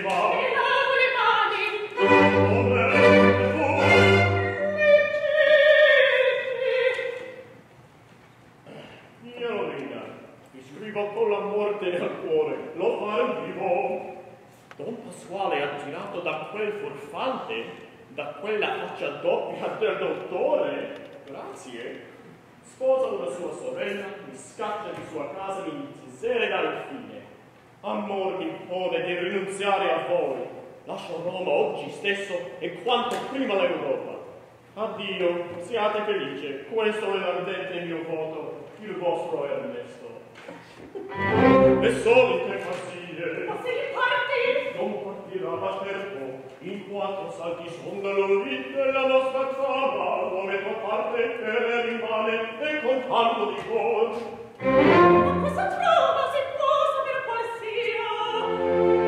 Da quella faccia doppia del dottore, grazie, sposa una sua sorella, mi scaccia di sua casa, mi diserega infine. Amor mi impone di rinunziare a voi. Lascio Roma oggi stesso e quanto prima l'Europa. Addio, siate felice, questo è l'ardente mio voto, il vostro Ernesto. Le solite fascine. Ma se ne parti? Non partirà da tempo. In quattro salti son dall'orite la nostra trama, dove tua parte per rimane e con tanto di cor. Ma questa trama si può sapere quale sia?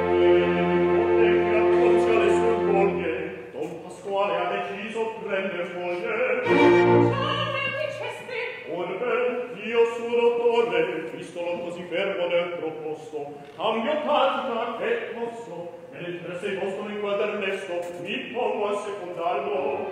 E che acconcia le sue voglie, Don Pasquale ha deciso prender moglie. Ciao, me diceste? Orbe, io suo dottore, vistolo così fermo nel proposto, cambio tattica e posso. Mentre sei vostro in quel Ernesto, mi pongo a secondarlo.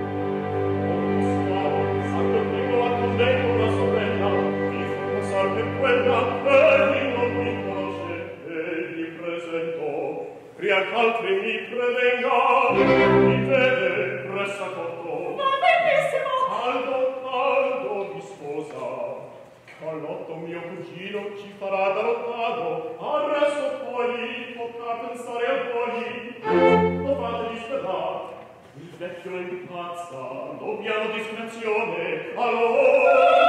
Santo primo a convento una sorella, mi fa passar per quella, egli non mi conosce, e mi presento. Pria ch'altri mi prevenga, mi vede pressato. Ma bellissimo! Caldo mi sposa. Carlotto mio cugino ci farà da lontano, adesso poi potrà pensare a voi. Lo fate disperare, il vecchio impazza, dobbiamo discrezione, allora